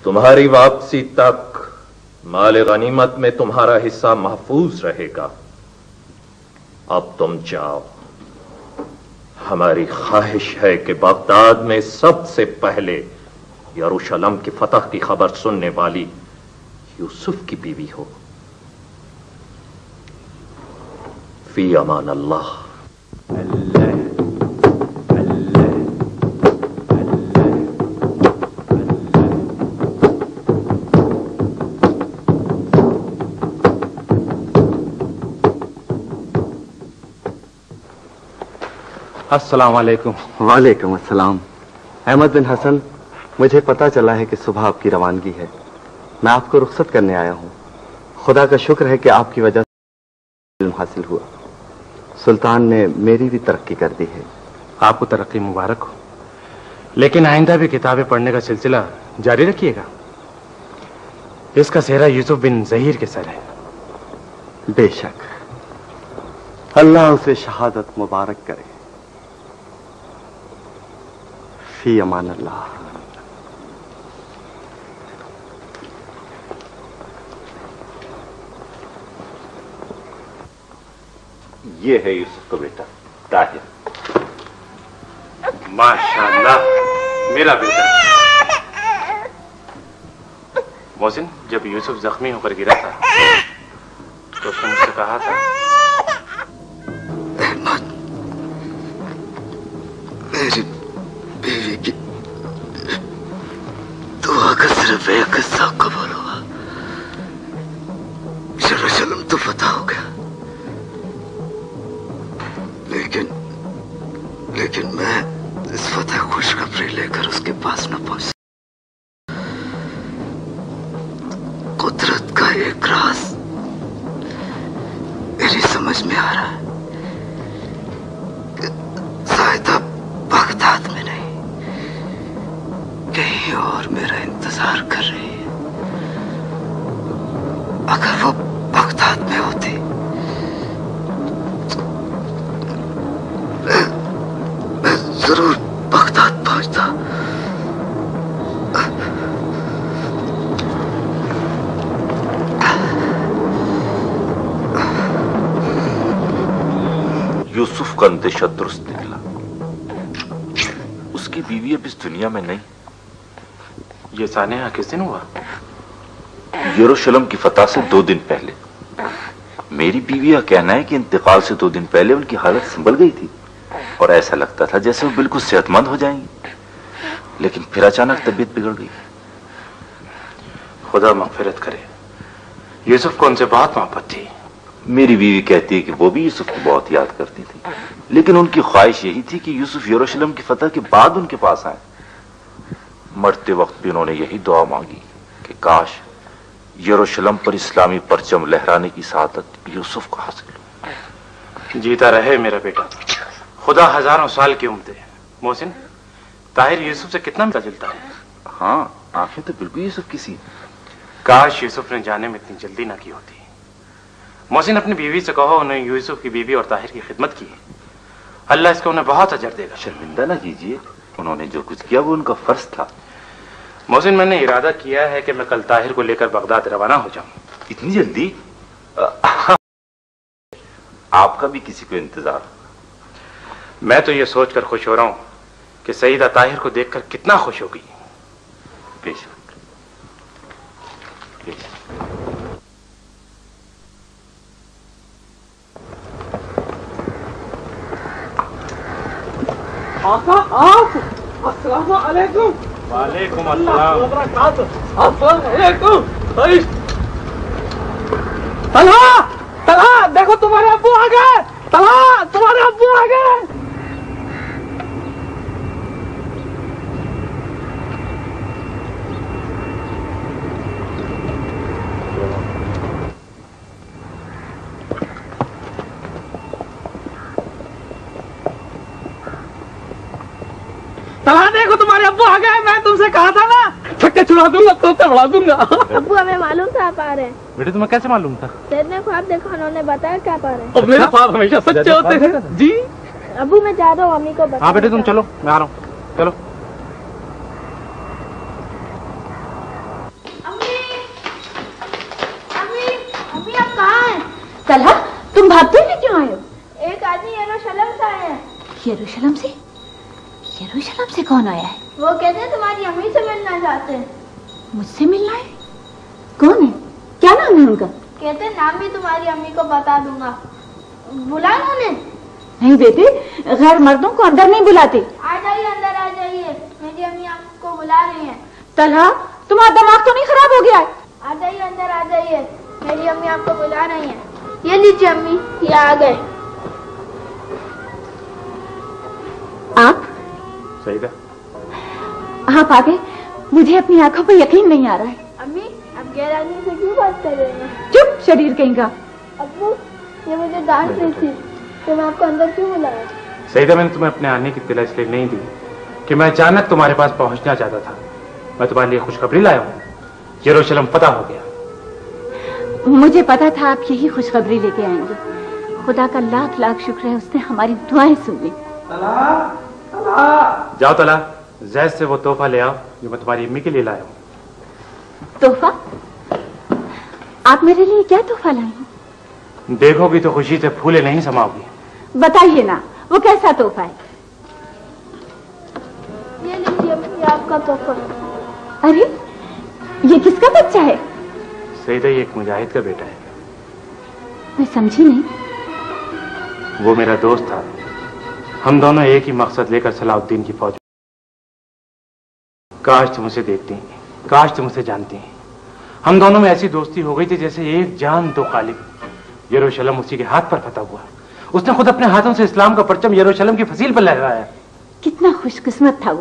तुम्हारी वापसी तक माल गनीमत में तुम्हारा हिस्सा महफूज रहेगा। अब तुम जाओ। हमारी ख्वाहिश है कि बगदाद में सबसे पहले यरूशलेम की फतह की खबर सुनने वाली यूसुफ की बीवी हो। फी अमान अल्लाह। अस्सलाम वालेकुम। वालेकुम अस्सलाम। अहमद बिन हसन, मुझे पता चला है कि सुबह आपकी रवानगी है। मैं आपको रुखसत करने आया हूँ। खुदा का शुक्र है कि आपकी वजह से इल्म हासिल हुआ। सुल्तान ने मेरी भी तरक्की कर दी है। आपको तरक्की मुबारक हो, लेकिन आइंदा भी किताबें पढ़ने का सिलसिला जारी रखिएगा। इसका सेहरा यूसुफ बिन जहीर के सर है। बेशक, अल्लाह उसे शहादत मुबारक करे। फी अमान अल्लाह। ये है यूसुफ का बेटा ताहिर। माशाअल्लाह, मेरा बेटा। मोहसिन, जब यूसुफ जख्मी होकर गिरा था तो उसने मुझसे कहा था, अहमद, मेरी बीवी की दुआ का सिर्फ एक हिस्सा कबूल हुआ। यरूशलेम तो फतह हो गया, लेकिन मैं इस फतह खुशखबरी लेकर उसके पास न पहुंच। कुदरत का एक राज मेरी समझ में आ रहा है कि साहिदा बगदाद में नहीं, कहीं और मेरा इंतजार कर रही है। अगर वो बगदाद में होती मैं जरूर बगदाद पहुंचता। यूसुफ का अंदेशा दुरुस्त निकला। उसकी बीवी अब इस दुनिया में नहीं। ये सानेहा किस दिन हुआ? यरूशलेम की फतह से 2 दिन पहले। मेरी बीवी का कहना है कि इंतकाल से 2 दिन पहले उनकी हालत संभल गई थी और ऐसा लगता था जैसे वो बिल्कुल सेहतमंद हो जाएंगी, लेकिन फिर अचानक तबीयत बिगड़ गई। खुदा मगफिरत करे। यूसुफ को उनसे बहुत मोहब्बत थी। मेरी बीवी कहती है कि वो भी यूसुफ को बहुत याद करती थी, लेकिन उनकी ख्वाहिश यही थी कि यूसुफ यरूशलेम की फतह के बाद उनके पास आए। मरते वक्त भी उन्होंने यही दुआ मांगी कि काश यरूशलेम पर इस्लामी परचम लहराने की सादत यूसुफ को हासिल हो। जीता रहे मेरा बेटा। खुदा हजारों साल की उम्र दे। मोहसिन, ताहिर यूसुफ से कितना मिलता जुलता है? हाँ, आंखें तो बिल्कुल यूसुफ की सी। काश यूसुफ ने जाने में इतनी जल्दी ना की होती। मोहसिन, अपनी बीवी से कहो उन्हें यूसुफ की बीवी और ताहिर की खिदमत की। अल्लाह इसको उन्हें बहुत अजर देगा। शर्मिंदा ना कीजिए, उन्होंने जो कुछ किया वो उनका फर्ज था। मोहसिन, मैंने इरादा किया है कि मैं कल ताहिर को लेकर बगदाद रवाना हो जाऊं। इतनी जल्दी? आपका भी किसी को इंतजार? मैं तो ये सोचकर खुश हो रहा हूं कि सईदा ताहिर को देखकर कितना खुश होगी। बेशक। आका, आप अस्सलाम वालेकुम। वालेकुम अस्सलाम। अस्सलाम वालेकुम। तला, तला, देखो तुम्हारे अब्बू आ गए। तला, तुम्हारे अब्बू आ गए। तला, देखो तुम्हारे अब्बू आ गए। मैं तुमसे कहा था ना, छक्के छुड़ा दूंगा तो तड़वा दूंगा। अब्बू, हमें मालूम था आप आ रहे हैं। बेटे, तुम्हें कैसे मालूम था? सैद ने ख्वाब देखा, उन्होंने बताया क्या पा रहे हैं। अब मेरे ख्वाब हमेशा सच्चे होते हैं जी। अब्बू, मैं जा रहा हूँ, अम्मी को बता। हाँ बेटे, तुम चलो, मैं आ रहा हूँ। चलो। भागते हुए क्यों आए हो? एक आदमी यरूशलेम से आए हैं। यरूशलेम से? यरूशलेम से कौन आया है? वो कहते हैं तुम्हारी अम्मी से मिलना चाहते हैं। मुझसे मिलना है? कौन है? क्या नाम है उनका? कहते हैं नाम भी तुम्हारी अम्मी को बता दूंगा। बुलाए उन्हें? नहीं बेटे, गैर मर्दों को अंदर नहीं बुलाते। आ जाइए, अंदर आ जाइए, मेरी अम्मी आपको बुला रही हैं। तलहा, तुम्हारा दिमाग तो नहीं खराब हो गया है? आ जाइए, अंदर आ जाइए, मेरी अम्मी आपको बुला रही हैं। ये लीजिए अम्मी, ये आ गए। आप? सईदा, आप आ गए? मुझे अपनी आंखों पर यकीन नहीं आ रहा है। अम्मी, आप गैर आदमी से क्यों बात कर रही हैं? चुप, शरीर कहीं का। अब्बू, ये मुझे डांट रही थी तो मैं आपको अंदर क्यों बुलाया? सईदा, मैंने तुम्हें अपने आने की इत्तला इसलिए नहीं दी कि मैं अचानक तुम्हारे पास पहुंचना चाहता था। मैं तुम्हारे लिए खुशखबरी लाया हूँ, यरूशलेम फतह हो गया। मुझे पता था आप यही खुशखबरी लेके आएंगे। खुदा का लाख लाख शुक्र है, उसने हमारी दुआएं सुन ली। जाओ तला, जैद से वो तोहफा ले आओ जो मैं तुम्हारी अम्मी के लिए लाया हूँ। तोहफा? आप मेरे लिए क्या तोहफा लाए हैं? देखोगी तो खुशी से फूले नहीं समाओगी। बताइए ना, वो कैसा तोहफा है? ये लीजिए अम्मी, आपका तोहफा। अरे, ये किसका बच्चा है? सईदा, ये एक मुजाहिद का बेटा है। मैं समझी नहीं। वो मेरा दोस्त था, हम दोनों एक ही मकसद लेकर सलाउद्दीन की फौज। काश तुम उसे देखती, काश तुम उसे जानती। हम दोनों में ऐसी दोस्ती हो गई थी जैसे एक जान दो कालिब। यरूशलेम उसी के हाथ पर फतह हुआ। उसने खुद अपने हाथों से इस्लाम का परचम यरूशलेम की फसील पर लहराया। कितना खुशकिस्मत था वो।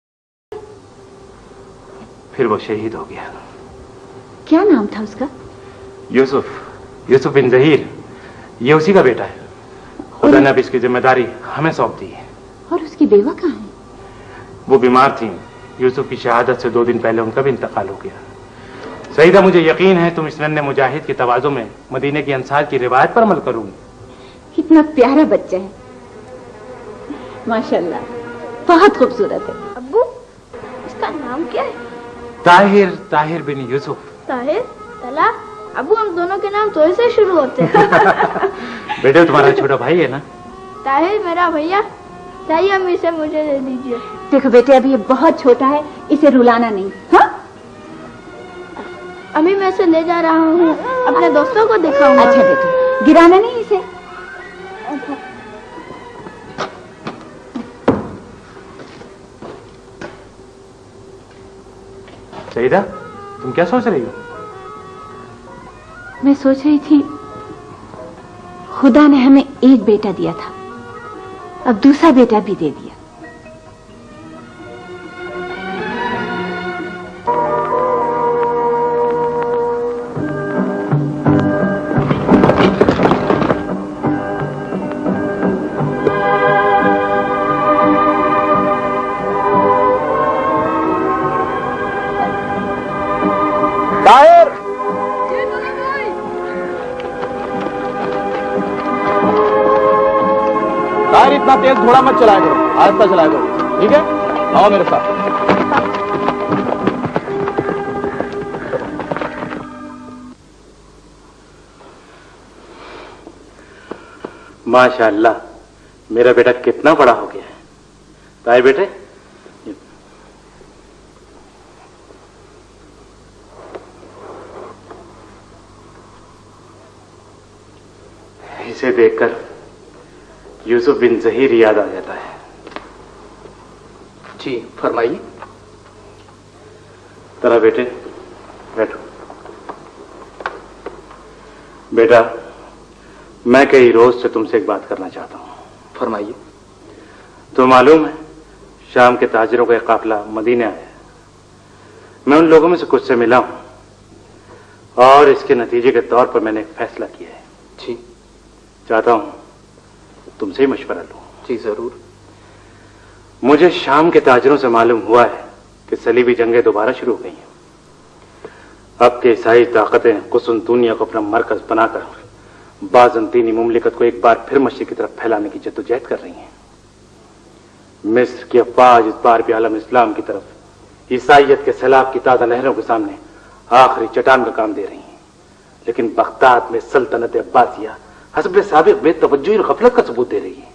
फिर वो शहीद हो गया। क्या नाम था उसका? यूसुफ बिन जहीर। ये उसी का बेटा है। खुदा ने अब इसकी जिम्मेदारी हमें सौंप दी है। और उसकी बेवा कहाँ है? वो बीमार थी। यूसुफ की शहादत से 2 दिन पहले उनका भी इंतकाल हो गया। सईदा, मुझे यकीन है तुम इस नन्हे मुजाहिद के तवाज़ो में मदीने की अंसार की रिवायत पर अमल करूंगी। कितना प्यारा बच्चा है, माशाल्लाह, बहुत खूबसूरत है। अब्बू, इसका नाम क्या है? ताहिर बिन यूसुफ। ताहिर? तला? अब्बू, हम दोनों के नाम तो से शुरू होते हैं। बेटे, तुम्हारा छोटा भाई है ना? ताहिर मेरा भैया। चाहिए अम्मी से मुझे दे दीजिए। देखो बेटे, अभी ये बहुत छोटा है, इसे रुलाना नहीं। हाँ? अम्मी, मैं इसे ले जा रहा हूँ, अपने दोस्तों को दिखाऊंगा। अच्छा बेटे, गिराना नहीं इसे। सईदा, तुम क्या सोच रही हो? मैं सोच रही थी, खुदा ने हमें एक बेटा दिया था, अब दूसरा बेटा भी दे दिया। इतना तेज घोड़ा मत चलाया करो, आहिस्ता चलाया करो, ठीक है? आओ मेरे साथ। माशाअल्लाह, मेरा बेटा कितना बड़ा हो गया है। ताहिर बेटे, इसे देखकर यूसुफ बिन जहीर याद आ जाता है। जी फरमाइए। तरा बेटे, बैठो। बेटा, मैं कई रोज से तुमसे एक बात करना चाहता हूँ। फरमाइए। तो मालूम है, शाम के ताजिरों का एक काफिला मदीने आया है। मैं उन लोगों में से कुछ से मिला हूं और इसके नतीजे के तौर पर मैंने एक फैसला किया है। जी। चाहता हूं तुमसे ही मशवरा लूं। जी जरूर। मुझे शाम के ताजिरों से मालूम हुआ है कि सलीबी जंगें दोबारा शुरू हो गई हैं। अब के ईसाई ताकतें कुसुनतूनिया को अपना मरकज बनाकर बाज़ंतीनी मुमलिकत को एक बार फिर मशरिक की तरफ फैलाने की जद्दोजहद कर रही हैं। मिस्र की अफवाज इस बार भी आलम इस्लाम की तरफ ईसाइयत के सैलाब की ताजा नहरों के सामने आखिरी चट्टान का काम दे रही हैं। लेकिन बगदाद में सल्तनत अब्बासिया हस्ब साबिक बेतवज्जुही और गफलत का सबूत दे रही है।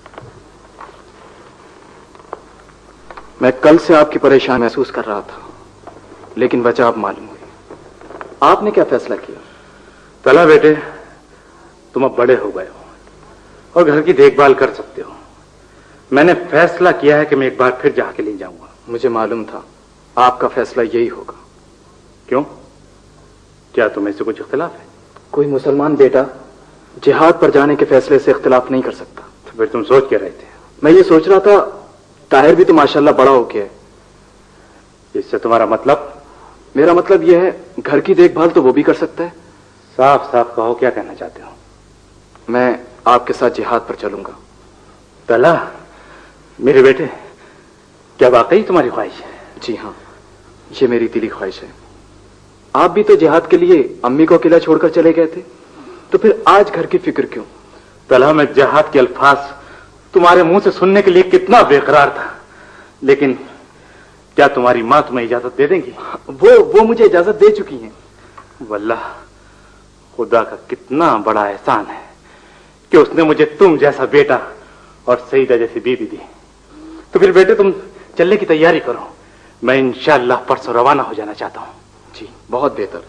मैं कल से आपकी परेशानी महसूस कर रहा था, लेकिन वजह अब मालूम हुई। आपने क्या फैसला किया? तला बेटे, तुम अब बड़े हो गए हो और घर की देखभाल कर सकते हो। मैंने फैसला किया है कि मैं एक बार फिर जहां के लिए जाऊंगा। मुझे मालूम था आपका फैसला यही होगा। क्यों? क्या तुम्हें इससे कुछ इख्तिलाफ है? कोई मुसलमान बेटा जिहाद पर जाने के फैसले से इख्तिलाफ नहीं कर सकता। तो फिर तुम सोच क्या रहे थे? मैं ये सोच रहा था, ताहिर भी तो माशाल्लाह बड़ा हो गया है। इससे तुम्हारा मतलब? मेरा मतलब यह है, घर की देखभाल तो वो भी कर सकता है। साफ साफ कहो, क्या कहना चाहते हो? मैं आपके साथ जिहाद पर चलूंगा। तला मेरे बेटे, क्या वाकई तुम्हारी ख्वाहिश है? जी हाँ, ये मेरी दिली ख्वाहिश है। आप भी तो जिहाद के लिए अम्मी को अकेला छोड़कर चले गए थे, तो फिर आज घर की फिक्र क्यों? तला, मैं जिहाद के अल्फाज तुम्हारे मुंह से सुनने के लिए कितना बेकरार था, लेकिन क्या तुम्हारी मां तुम्हें इजाजत दे देंगी? वो मुझे इजाजत दे चुकी हैं। वल्लाह, खुदा का कितना बड़ा एहसान है कि उसने मुझे तुम जैसा बेटा और सईदा जैसी बीवी दी। तो फिर बेटे, तुम चलने की तैयारी करो। मैं इंशाअल्लाह परसों रवाना हो जाना चाहता हूं। जी, बहुत बेहतर।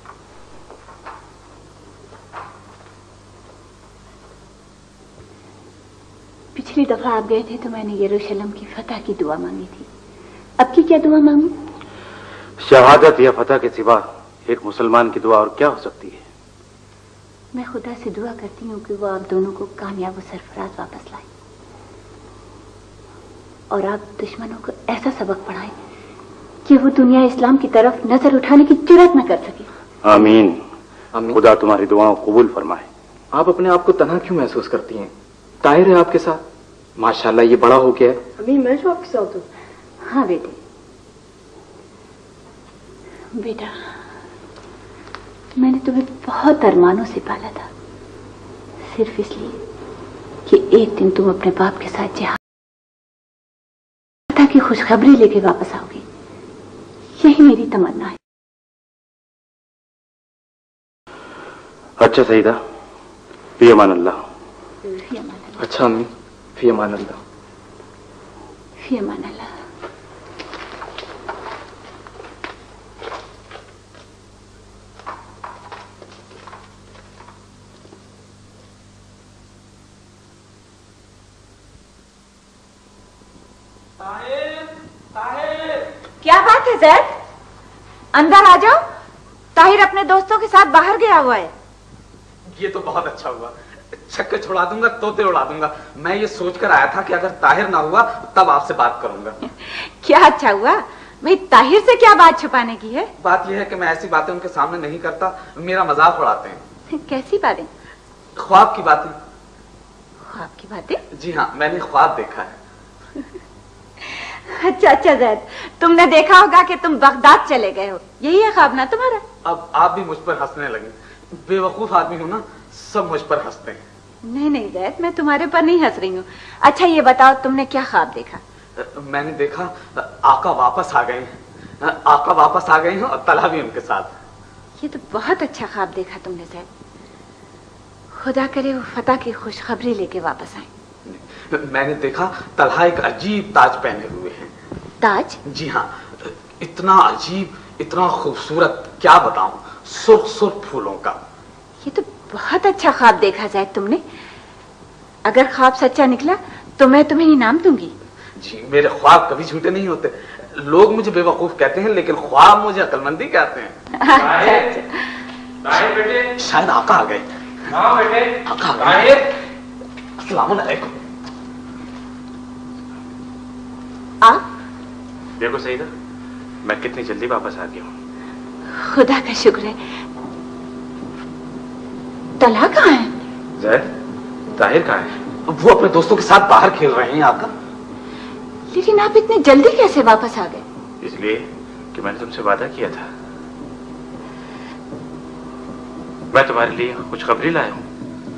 पिछली दफा आप गए थे तो मैंने यरूशलेम की फतह की दुआ मांगी थी। अब की क्या दुआ मांगू? शहादत या फतह के सिवा एक मुसलमान की दुआ और क्या हो सकती है? मैं खुदा से दुआ करती हूँ कि वो आप दोनों को कामयाब और सरफराज वापस लाए और आप दुश्मनों को ऐसा सबक पढ़ाएं कि वो दुनिया इस्लाम की तरफ नजर उठाने की जुर्रत न कर सके। आमीन। खुदा तुम्हारी दुआओं को कबूल फरमाए। आप अपने आप को तन्हा क्यों महसूस करती हैं? ताहिर है आपके साथ, माशाल्लाह ये बड़ा हो गया है। अम्मी, मैं जो आपके साथ हूँ। हाँ बेटे, बेटा मैंने तुम्हें बहुत अरमानों से पाला था, सिर्फ इसलिए कि एक दिन तुम अपने बाप के साथ जिहाद की खुशखबरी लेके वापस आओगे। यही मेरी तमन्ना है। अच्छा सईदा, फी अमान अल्लाह। अच्छा अम्मी, फी अमान अल्लाह। फी अमान अल्लाह। क्या बात है जैद? अंदर आ जाओ। ताहिर अपने दोस्तों के साथ बाहर गया हुआ है। ये तो बहुत अच्छा हुआ। छक्के छुड़ा दूंगा, तोते उड़ा दूंगा। मैं ये सोचकर आया था कि अगर ताहिर ना हुआ तब आपसे बात करूंगा। क्या अच्छा हुआ भाई? ताहिर से क्या बात छुपाने की है? बात यह है कि मैं ऐसी बातें उनके सामने नहीं करता, मेरा मजाक उड़ाते हैं। कैसी बातें? ख्वाब की बातें। ख्वाब की बातें? जी हाँ, मैंने ख्वाब देखा है। अच्छा अच्छा जैद, तुमने देखा होगा कि तुम बगदाद चले गए हो, यही है ख्वाब ना तुम्हारा? अब आप भी मुझ पर हंसने लगे। बेवकूफ आदमी हूं ना, सब मुझ पर हंसते हैं। नहीं नहीं जैद, मैं तुम्हारे पर नहीं हंस रही हूँ। अच्छा ये बताओ, तुमने क्या ख्वाब देखा? मैंने देखा आका वापस आ गए हैं। आका वापस आ गए हैं और तला भी उनके साथ। ये तो बहुत अच्छा ख्वाब देखा तुमने जैद। खुदा करे वो फतह की खुशखबरी लेके वापस आए। मैंने देखा तलहा एक अजीब ताज पहने हुए हैं। ताज? जी हाँ, इतना अजीब, इतना खूबसूरत, क्या बताऊं, सुर्ख सुर्ख फूलों का। ये तो बहुत अच्छा ख्वाब देखा जाए तुमने। अगर ख्वाब सच्चा निकला तो मैं तुम्हें इनाम दूंगी। जी, मेरे ख्वाब कभी झूठे नहीं होते। लोग मुझे बेवकूफ कहते हैं, लेकिन ख्वाब मुझे अक्लमंदी कहते हैं। अच्छा बेटे, शायद आका आ गए। हाँ बेटे, आका आ गए। अस्सलाम वालेकुम। आप? देखो सईदा, मैं कितनी जल्दी वापस आ गया हूँ। खुदा का शुक्र है। तलहा कहाँ है? जैद, ताहिर कहाँ है? वो अपने दोस्तों के साथ बाहर खेल रहे हैं आका। लेकिन आप इतनी जल्दी कैसे वापस आ गए? इसलिए कि मैंने तुमसे वादा किया था। मैं तुम्हारे लिए खुशखबरी लाया हूँ।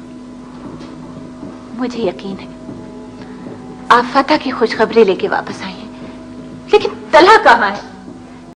मुझे यकीन है आप फतह की खुशखबरी लेके वापस आई हैं, लेकिन तलहा कहाँ है?